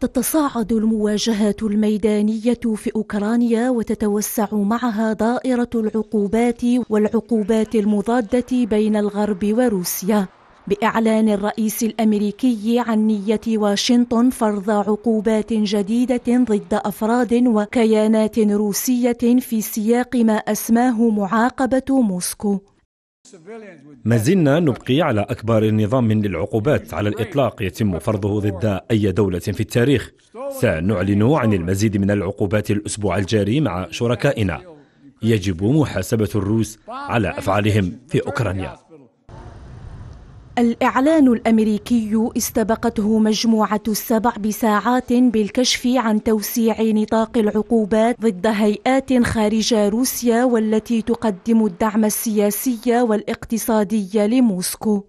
تتصاعد المواجهات الميدانية في أوكرانيا وتتوسع معها دائرة العقوبات والعقوبات المضادة بين الغرب وروسيا، بإعلان الرئيس الأمريكي عن نية واشنطن فرض عقوبات جديدة ضد أفراد وكيانات روسية في سياق ما أسماه معاقبة موسكو. ما زلنا نبقي على أكبر نظام للعقوبات على الإطلاق يتم فرضه ضد أي دولة في التاريخ. سنعلن عن المزيد من العقوبات الأسبوع الجاري مع شركائنا. يجب محاسبة الروس على أفعالهم في أوكرانيا. الإعلان الأمريكي استبقته مجموعة السبع بساعات بالكشف عن توسيع نطاق العقوبات ضد هيئات خارج روسيا والتي تقدم الدعم السياسي والاقتصادي لموسكو.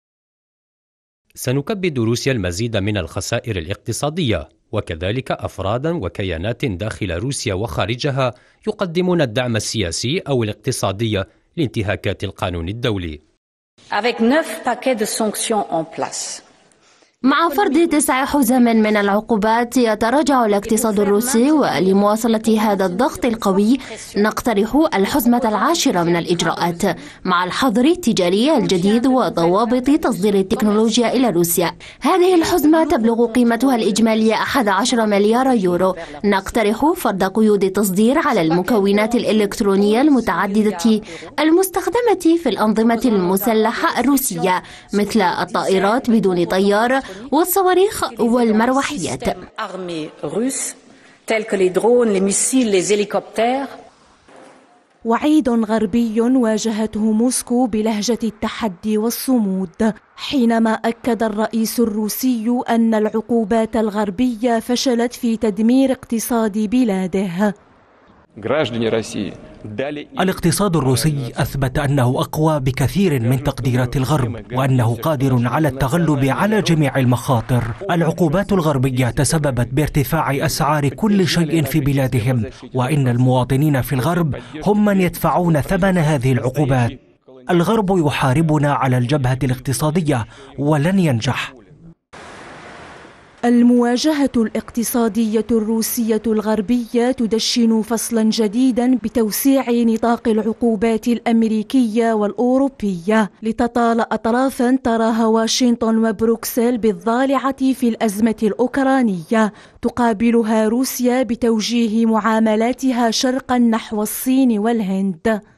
سنكبد روسيا المزيد من الخسائر الاقتصادية، وكذلك أفرادا وكيانات داخل روسيا وخارجها يقدمون الدعم السياسي أو الاقتصادي لانتهاكات القانون الدولي. Avec 9 paquets de sanctions en place. مع فرض 9 حزم من العقوبات يتراجع الاقتصاد الروسي، ولمواصلة هذا الضغط القوي نقترح الحزمة 10 من الإجراءات مع الحظر التجاري الجديد وضوابط تصدير التكنولوجيا إلى روسيا. هذه الحزمة تبلغ قيمتها الإجمالية 11 مليار يورو. نقترح فرض قيود التصدير على المكونات الإلكترونية المتعددة المستخدمة في الأنظمة المسلحة الروسية مثل الطائرات بدون طيار والصواريخ والمروحيات. وعيد غربي واجهته موسكو بلهجة التحدي والصمود، حينما أكد الرئيس الروسي أن العقوبات الغربية فشلت في تدمير اقتصاد بلاده. الاقتصاد الروسي أثبت أنه أقوى بكثير من تقديرات الغرب، وأنه قادر على التغلب على جميع المخاطر. العقوبات الغربية تسببت بارتفاع أسعار كل شيء في بلادهم، وإن المواطنين في الغرب هم من يدفعون ثمن هذه العقوبات. الغرب يحاربنا على الجبهة الاقتصادية ولن ينجح. المواجهة الاقتصادية الروسية الغربية تدشن فصلا جديدا بتوسيع نطاق العقوبات الأمريكية والأوروبية لتطال أطرافا تراها واشنطن وبروكسل بالضالعة في الأزمة الأوكرانية، تقابلها روسيا بتوجيه معاملاتها شرقا نحو الصين والهند.